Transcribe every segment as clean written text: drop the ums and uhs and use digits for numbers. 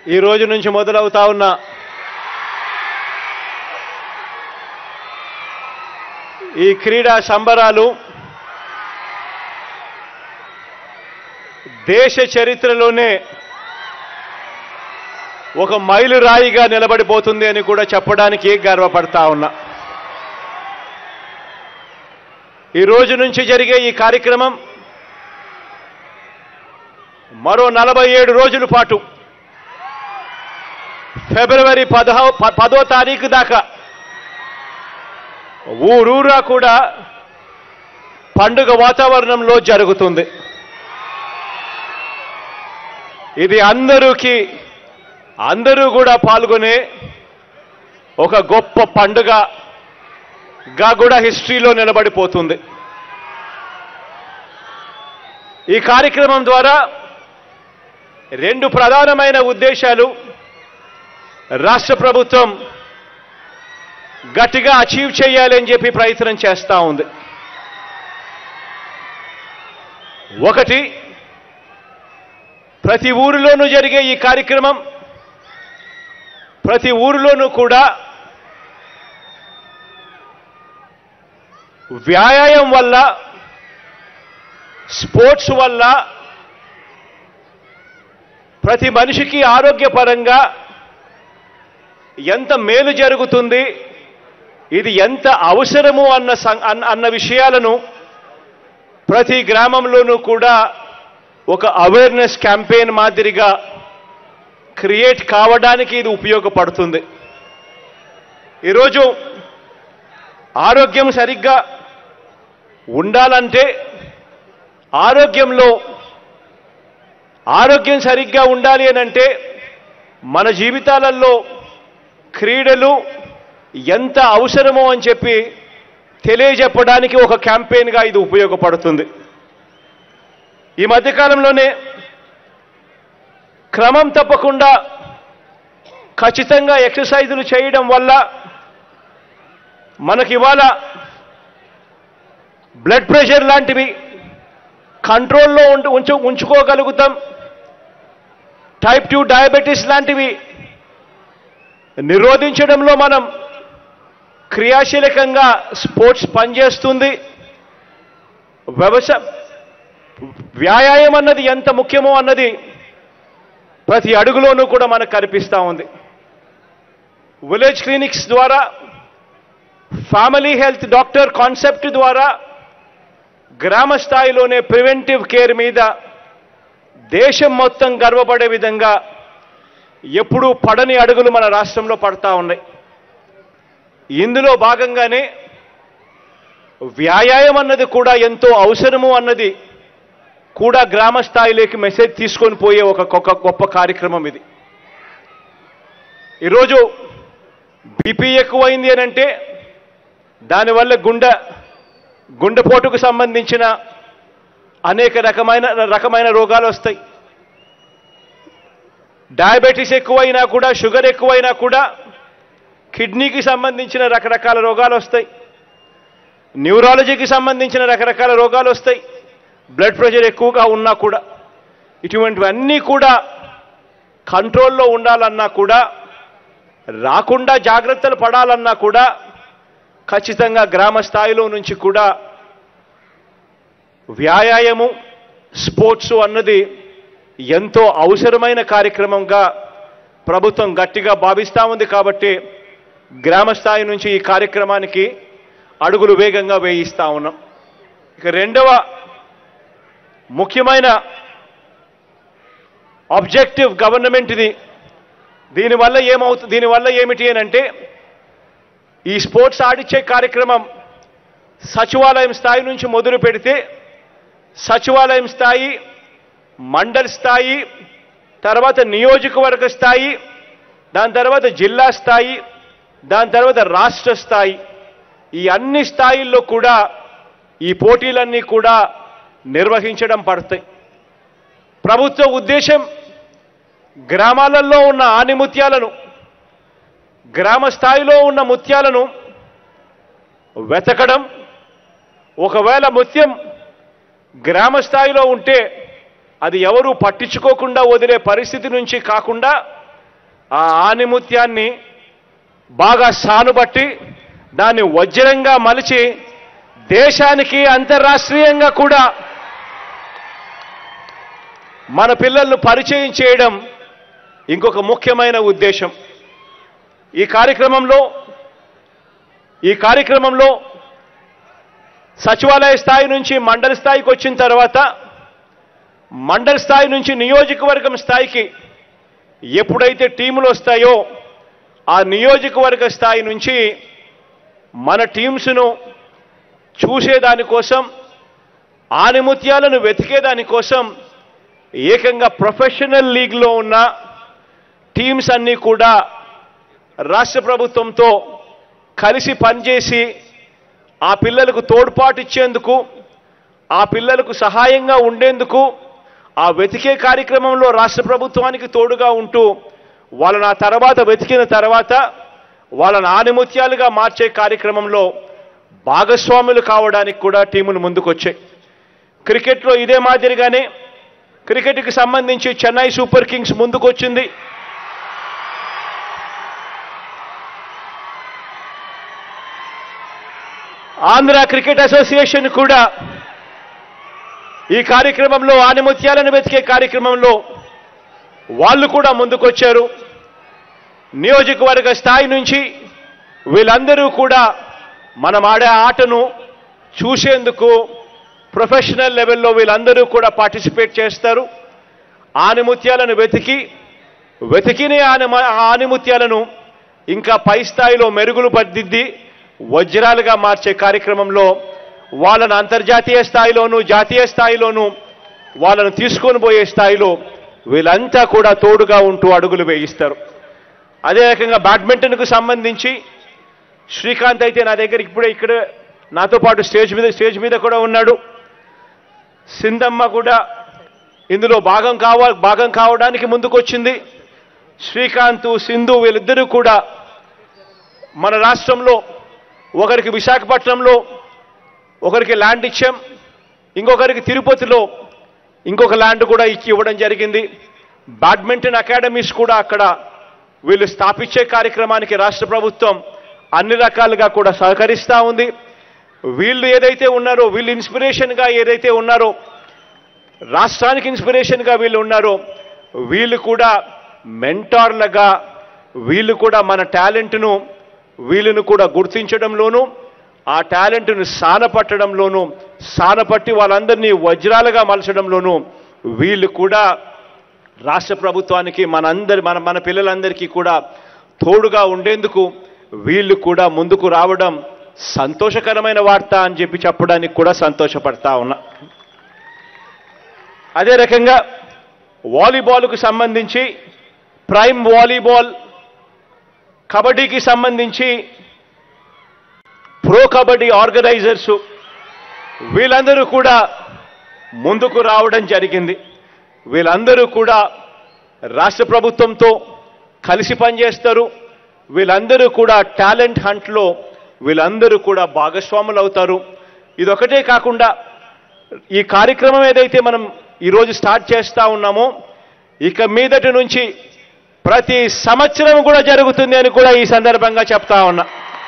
ఈ రోజు నుంచి మొదలవుతా ఉన్న ఈ క్రీడా సంబరాలు దేశ చరిత్రలోనే ఒక మైలురాయిగా నిలబడిపోతుంది అని కూడా చెప్పడానికి గర్వపడతా ఉన్నా. ఈ రోజు నుంచి జరిగే ఈ కార్యక్రమం మరో 47 రోజుల పాటు ఫిబ్రవరి 10వ తారీఖు దాకా ఊరూరా కూడా పండుగ వాతావరణంలో జరుగుతుంది. ఇది అందరూ కూడా పాల్గొనే ఒక గొప్ప పండుగగా కూడా హిస్టరీలో నిలబడిపోతుంది. ఈ కార్యక్రమం ద్వారా 2 ప్రధానమైన ఉద్దేశాలు రాష్ట్ర ప్రభుత్వం గట్టిగా అచీవ్ చేయాలని చెప్పి ప్రయత్నం చేస్తూ ఉంది. ఒకటి, ప్రతి ఊరిలోనూ జరిగే ఈ కార్యక్రమం ప్రతి ఊరిలోనూ కూడా వ్యాయామం వల్ల, స్పోర్ట్స్ వల్ల ప్రతి మనిషికి ఆరోగ్యపరంగా ఎంత మేలు జరుగుతుంది, ఇది ఎంత అవసరము అన్న విషయాలను ప్రతి గ్రామంలోనూ కూడా ఒక అవేర్నెస్ క్యాంపెయిన్ మాదిరిగా క్రియేట్ కావడానికి ఇది ఉపయోగపడుతుంది. ఈరోజు ఆరోగ్యం సరిగ్గా ఉండాలంటే ఆరోగ్యం సరిగ్గా ఉండాలి అనంటే మన జీవితాలలో క్రీడలు ఎంత అవసరమో అని చెప్పి తెలియజెప్పడానికి ఒక క్యాంపెయిన్గా ఇది ఉపయోగపడుతుంది. ఈ మధ్యకాలంలోనే క్రమం తప్పకుండా ఖచ్చితంగా ఎక్సర్సైజులు చేయడం వల్ల మనకి ఇవాళ బ్లడ్ ప్రెషర్ లాంటివి కంట్రోల్లో ఉంచుకోగలుగుతాం. టైప్ 2 డయాబెటీస్ లాంటివి నిరోధించడంలో మనం క్రియాశీలకంగా స్పోర్ట్స్ పనిచేస్తుంది. వ్యాయామం అన్నది ఎంత ముఖ్యమో అన్నది ప్రతి అడుగులోనూ కూడా మనకు కనిపిస్తూ ఉంది. విలేజ్ క్లినిక్స్ ద్వారా, ఫ్యామిలీ హెల్త్ డాక్టర్ కాన్సెప్ట్ ద్వారా గ్రామ స్థాయిలోనే ప్రివెంటివ్ కేర్ మీద దేశం మొత్తం గర్వపడే విధంగా ఎప్పుడూ పడని అడుగులు మన రాష్ట్రంలో పడతా ఉన్నాయి. ఇందులో భాగంగానే వ్యాయామం అన్నది కూడా ఎంతో అవసరము అన్నది కూడా గ్రామ స్థాయిలోకి మెసేజ్ తీసుకొని పోయే ఒక గొప్ప కార్యక్రమం ఇది. ఈరోజు బీపీ ఎక్కువైంది అనంటే దానివల్ల గుండెపోటుకు సంబంధించిన అనేక రకమైన రోగాలు వస్తాయి. డయాబెటీస్ ఎక్కువైనా కూడా, షుగర్ ఎక్కువైనా కూడా కిడ్నీకి సంబంధించిన రకరకాల రోగాలు వస్తాయి. న్యూరాలజీకి సంబంధించిన రకరకాల రోగాలు వస్తాయి. బ్లడ్ ప్రెషర్ ఎక్కువగా ఉన్నా కూడా ఇటువంటివన్నీ కూడా కంట్రోల్లో ఉండాలన్నా కూడా, రాకుండా జాగ్రత్తలు పడాలన్నా కూడా ఖచ్చితంగా గ్రామ స్థాయిలో నుంచి కూడా వ్యాయామము, స్పోర్ట్స్ అన్నది ఎంతో అవసరమైన కార్యక్రమంగా ప్రభుత్వం గట్టిగా భావిస్తూ ఉంది. కాబట్టి గ్రామ స్థాయి నుంచి ఈ కార్యక్రమానికి అడుగులు వేగంగా వేయిస్తూ ఉన్నాం. ఇక రెండవ ముఖ్యమైన ఆబ్జెక్టివ్ గవర్నమెంట్ ఇది. దీనివల్ల ఏమిటి అనంటే, ఈ స్పోర్ట్స్ ఆడిచ్చే కార్యక్రమం సచివాలయం స్థాయి నుంచి మొదలు పెడితే సచివాలయం స్థాయి, మండల్ స్థాయి, తర్వాత నియోజకవర్గ స్థాయి, దాని తర్వాత జిల్లా స్థాయి, దాని తర్వాత రాష్ట్ర స్థాయి, ఈ అన్ని స్థాయిల్లో కూడా ఈ పోటీలన్నీ కూడా నిర్వహించడం పడతాయి. ప్రభుత్వ ఉద్దేశం గ్రామాలలో ఉన్న ఆణిముత్యాలను, గ్రామ స్థాయిలో ఉన్న ముత్యాలను వెతకడం. ఒకవేళ ముత్యం గ్రామ స్థాయిలో ఉంటే అది ఎవరు పట్టించుకోకుండా వదిలే పరిస్థితి నుంచి కాకుండా ఆ ఆణిముత్యాన్ని బాగా సానుబట్టి దాన్ని వజ్రంగా మలిచి దేశానికి అంతర్రాష్ట్రీయంగా కూడా మన పిల్లలను పరిచయం చేయడం ఇంకొక ముఖ్యమైన ఉద్దేశం. ఈ కార్యక్రమంలో సచివాలయ స్థాయి నుంచి మండల స్థాయికి వచ్చిన తర్వాత మండల స్థాయి నుంచి నియోజకవర్గం స్థాయికి ఎప్పుడైతే టీములు వస్తాయో ఆ నియోజకవర్గ స్థాయి నుంచి మన టీమ్స్ను చూసేదానికోసం ఆణిముత్యాలను వెతికేదానికోసం ఏకంగా ప్రొఫెషనల్ లీగ్లో ఉన్న టీమ్స్ అన్నీ కూడా రాష్ట్ర ప్రభుత్వంతో కలిసి పనిచేసి ఆ పిల్లలకు తోడ్పాటు ఇచ్చేందుకు, ఆ పిల్లలకు సహాయంగా ఉండేందుకు, ఆ వెతికే కార్యక్రమంలో రాష్ట్ర ప్రభుత్వానికి తోడుగా ఉంటూ వాళ్ళని ఆ తర్వాత వెతికిన తర్వాత వాళ్ళని ఆణిముత్యాలుగా మార్చే కార్యక్రమంలో భాగస్వాములు కావడానికి కూడా టీములు ముందుకొచ్చాయి. క్రికెట్లో ఇదే మాదిరిగానే క్రికెట్కి సంబంధించి చెన్నై సూపర్ కింగ్స్ ముందుకొచ్చింది. ఆంధ్ర క్రికెట్ అసోసియేషన్ కూడా ఈ కార్యక్రమంలో ఆణిముత్యాలను వెతికే కార్యక్రమంలో వాళ్ళు కూడా ముందుకొచ్చారు. నియోజకవర్గ స్థాయి నుంచి వీళ్ళందరూ కూడా మనం ఆడే ఆటను చూసేందుకు ప్రొఫెషనల్ లెవెల్లో వీళ్ళందరూ కూడా పార్టిసిపేట్ చేస్తారు. ఆణిముత్యాలను వెతికిన ఆణిముత్యాలను ఇంకా పై స్థాయిలో మెరుగులు పద్దిద్ది వజ్రాలుగా మార్చే కార్యక్రమంలో వాళ్ళను అంతర్జాతీయ స్థాయిలోనూ జాతీయ స్థాయిలోనూ వాళ్ళను తీసుకొని పోయే స్థాయిలో వీళ్ళంతా కూడా తోడుగా ఉంటూ అడుగులు వేయిస్తారు. అదే రకంగా బ్యాడ్మింటన్కు సంబంధించి శ్రీకాంత్ అయితే నా దగ్గర ఇప్పుడే ఇక్కడ నాతో పాటు స్టేజ్ మీద కూడా ఉన్నాడు. సింధమ్మ కూడా ఇందులో భాగం కావడానికి ముందుకొచ్చింది. శ్రీకాంత్, సింధు వీళ్ళిద్దరూ కూడా మన రాష్ట్రంలో ఒకరికి విశాఖపట్నంలో ఒకరికి ల్యాండ్ ఇచ్చాం, ఇంకొకరికి తిరుపతిలో ఇంకొక ల్యాండ్ కూడా ఇవ్వడం జరిగింది. బ్యాడ్మింటన్ అకాడమీస్ కూడా అక్కడ వీళ్ళు స్థాపించే కార్యక్రమానికి రాష్ట్ర ప్రభుత్వం అన్ని రకాలుగా కూడా సహకరిస్తూ ఉంది. వీళ్ళు ఏదైతే ఉన్నారో, వీళ్ళు ఇన్స్పిరేషన్గా ఏదైతే ఉన్నారో, రాష్ట్రానికి ఇన్స్పిరేషన్గా వీళ్ళు ఉన్నారో, వీళ్ళు కూడా మెంటార్లుగా వీళ్ళు కూడా మన టాలెంట్ను వీళ్ళను కూడా గుర్తించడంలోనూ ఆ టాలెంట్ను సానపట్టి వాళ్ళందరినీ వజ్రాలుగా మలచడంలోనూ వీళ్ళు కూడా రాష్ట్ర ప్రభుత్వానికి మన పిల్లలందరికీ కూడా తోడుగా ఉండేందుకు వీళ్ళు కూడా ముందుకు రావడం సంతోషకరమైన వార్త అని చెప్పడానికి కూడా సంతోషపడతా ఉన్నా. అదే రకంగా వాలీబాల్కు సంబంధించి ప్రైమ్ వాలీబాల్, కబడ్డీకి సంబంధించి ప్రో కబడ్డీ ఆర్గనైజర్స్ వీళ్ళందరూ కూడా ముందుకు రావడం జరిగింది. వీళ్ళందరూ కూడా రాష్ట్ర ప్రభుత్వంతో కలిసి పనిచేస్తారు. వీళ్ళందరూ కూడా టాలెంట్ హంట్లో వీళ్ళందరూ కూడా భాగస్వాములు అవుతారు. ఇదొకటే కాకుండా ఈ కార్యక్రమం ఏదైతే మనం ఈరోజు స్టార్ట్ చేస్తూ ఉన్నామో ఇక మీదటి నుంచి ప్రతి సంవత్సరం కూడా జరుగుతుంది అని కూడా ఈ సందర్భంగా చెప్తా ఉన్నా.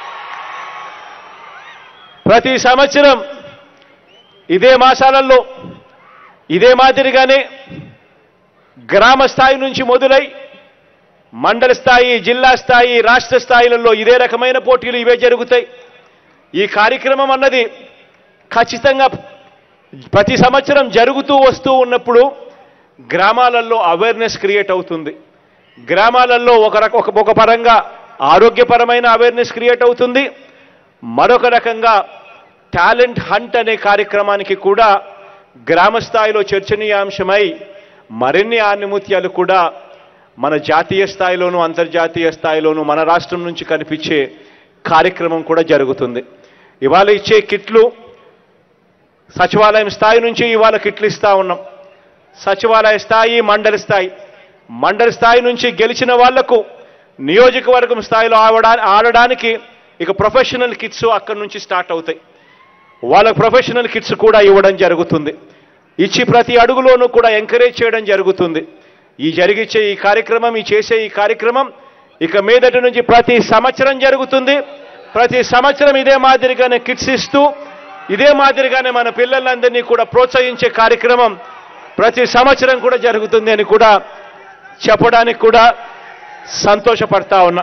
ప్రతి సంవత్సరం ఇదే మాసాలలో ఇదే మాదిరిగానే గ్రామ స్థాయి నుంచి మొదలై మండల స్థాయి, జిల్లా స్థాయి, రాష్ట్ర స్థాయిలలో ఇదే రకమైన పోటీలు ఇవే జరుగుతాయి. ఈ కార్యక్రమం అన్నది ఖచ్చితంగా ప్రతి సంవత్సరం జరుగుతూ వస్తూ ఉన్నప్పుడు గ్రామాలలో అవేర్నెస్ క్రియేట్ అవుతుంది. గ్రామాలలో ఒక పరంగా ఆరోగ్యపరమైన అవేర్నెస్ క్రియేట్ అవుతుంది. మరొక రకంగా టాలెంట్ హంట్ అనే కార్యక్రమానికి కూడా గ్రామ స్థాయిలో చర్చనీయాంశమై మరిన్ని ఆణిముత్యాలు కూడా మన జాతీయ స్థాయిలోనూ అంతర్జాతీయ స్థాయిలోనూ మన రాష్ట్రం నుంచి కనిపించే కార్యక్రమం కూడా జరుగుతుంది. ఇవాళ ఇచ్చే కిట్లు సచివాలయం స్థాయి నుంచి ఇవాళ కిట్లు ఇస్తా ఉన్నాం. సచివాలయ స్థాయి, మండల స్థాయి నుంచి గెలిచిన వాళ్లకు నియోజకవర్గం స్థాయిలో ఆడడానికి ఇక ప్రొఫెషనల్ కిట్స్ అక్కడి నుంచి స్టార్ట్ అవుతాయి. వాళ్ళకు ప్రొఫెషనల్ కిట్స్ కూడా ఇవ్వడం జరుగుతుంది. ఇచ్చి ప్రతి అడుగులోనూ కూడా ఎంకరేజ్ చేయడం జరుగుతుంది. ఈ జరిగించే ఈ కార్యక్రమం, ఈ చేసే ఈ కార్యక్రమం ఇక మీదటి నుంచి ప్రతి సంవత్సరం జరుగుతుంది. ప్రతి సంవత్సరం ఇదే మాదిరిగానే కిట్స్ ఇస్తూ ఇదే మాదిరిగానే మన పిల్లలందరినీ కూడా ప్రోత్సహించే కార్యక్రమం ప్రతి సంవత్సరం కూడా జరుగుతుంది అని కూడా చెప్పడానికి కూడా సంతోషపడతా ఉన్నా.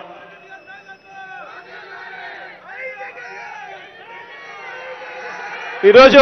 ఈరోజు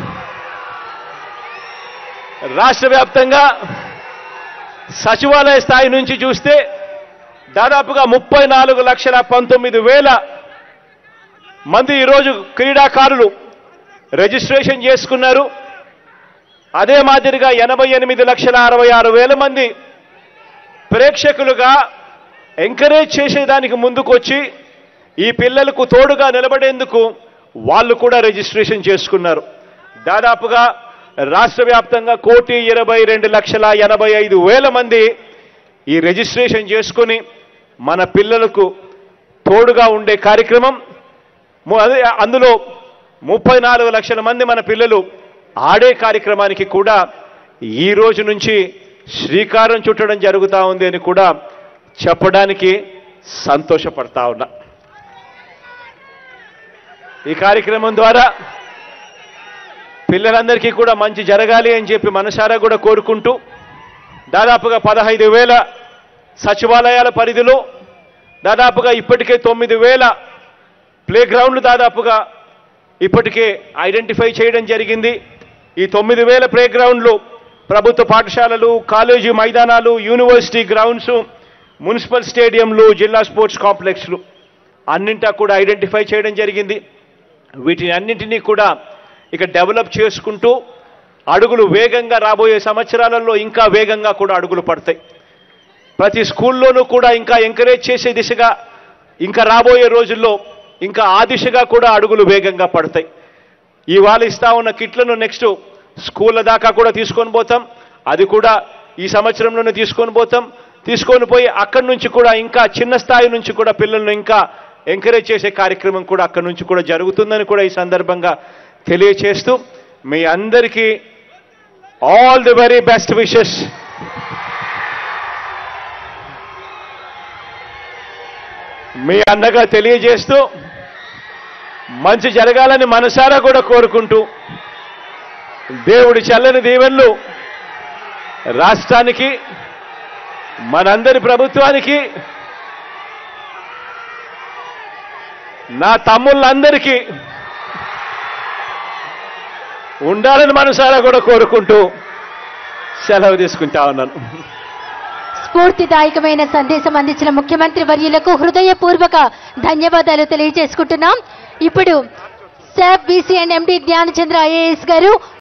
రాష్ట్ర వ్యాప్తంగా సచివాలయ స్థాయి నుంచి చూస్తే దాదాపుగా 34,19,000 మంది ఈరోజు క్రీడాకారులు రిజిస్ట్రేషన్ చేసుకున్నారు. అదే మాదిరిగా 88,66,000 మంది ప్రేక్షకులుగా ఎంకరేజ్ చేసేదానికి ముందుకొచ్చి ఈ పిల్లలకు తోడుగా నిలబడేందుకు వాళ్ళు కూడా రిజిస్ట్రేషన్ చేసుకున్నారు. దాదాపుగా రాష్ట్ర వ్యాప్తంగా 1,22,85,000 మంది ఈ రిజిస్ట్రేషన్ చేసుకుని మన పిల్లలకు తోడుగా ఉండే కార్యక్రమం. అందులో 34 లక్షల మంది మన పిల్లలు ఆడే కార్యక్రమానికి కూడా ఈ రోజు నుంచి శ్రీకారం చుట్టడం జరుగుతూ ఉంది అని కూడా చెప్పడానికి సంతోషపడతా ఉన్నా. ఈ కార్యక్రమం ద్వారా పిల్లలందరికీ కూడా మంచి జరగాలి అని చెప్పి మనసారా కూడా కోరుకుంటూ దాదాపుగా 15,000 సచివాలయాల పరిధిలో దాదాపుగా ఇప్పటికే 9,000 ప్లే గ్రౌండ్లు దాదాపుగా ఇప్పటికే ఐడెంటిఫై చేయడం జరిగింది. ఈ 9,000 ప్లే గ్రౌండ్లు ప్రభుత్వ పాఠశాలలు, కాలేజీ మైదానాలు, యూనివర్సిటీ గ్రౌండ్స్, మున్సిపల్ స్టేడియంలు, జిల్లా స్పోర్ట్స్ కాంప్లెక్స్లు అన్నింటా కూడా ఐడెంటిఫై చేయడం జరిగింది. వీటిని అన్నింటినీ కూడా ఇక డెవలప్ చేసుకుంటూ అడుగులు వేగంగా రాబోయే సంవత్సరాలలో ఇంకా వేగంగా కూడా అడుగులు పడతాయి. ప్రతి స్కూల్లోనూ కూడా ఇంకా ఎంకరేజ్ చేసే దిశగా ఇంకా రాబోయే రోజుల్లో ఇంకా ఆ దిశగా కూడా అడుగులు వేగంగా పడతాయి. ఇవాళ ఇస్తా ఉన్న కిట్లను నెక్స్ట్ స్కూళ్ళ దాకా కూడా తీసుకొని పోతాం. అది కూడా ఈ సంవత్సరంలోనే తీసుకొని పోయి అక్కడి నుంచి కూడా ఇంకా చిన్న స్థాయి నుంచి కూడా పిల్లలను ఇంకా ఎంకరేజ్ చేసే కార్యక్రమం కూడా అక్కడి నుంచి కూడా జరుగుతుందని కూడా ఈ సందర్భంగా తెలియచేస్తూ మీ అందరికీ all the very best wishes. మీ అన్నగా తెలియజేస్తూ మంచి జరగాలని మనసారా కూడా కోరుకుంటూ దేవుడి చల్లని దీవెనలు రాష్ట్రానికి, మనందరి ప్రభుత్వానికి, నా తమ్ముళ్ళందరికీ ఉండాలని మనసారా కూడా కోరుకుంటూ సెలవు తీసుకుంటా ఉన్నాను. స్ఫూర్తిదాయకమైన సందేశం అందించిన ముఖ్యమంత్రి వర్యులకు హృదయపూర్వక ధన్యవాదాలు తెలియజేసుకుంటున్నాం. ఇప్పుడు SAP BC and MD జ్ఞానచంద్ర IAS గారు